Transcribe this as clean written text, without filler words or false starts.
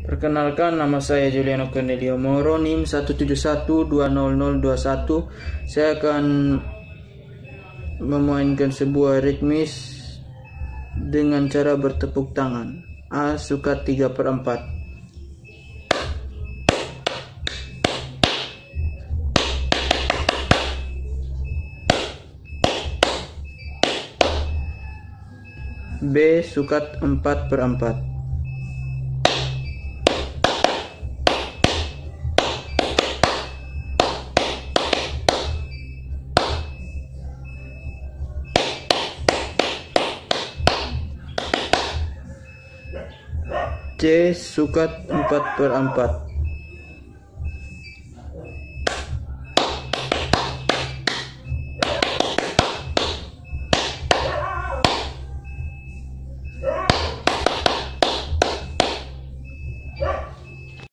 Perkenalkan, nama saya Juliano Cornelio Moro, NIM 171200021. Saya akan memainkan sebuah ritmis dengan cara bertepuk tangan. A sukat 3/4. B sukat 4/4. C sukat 4/4.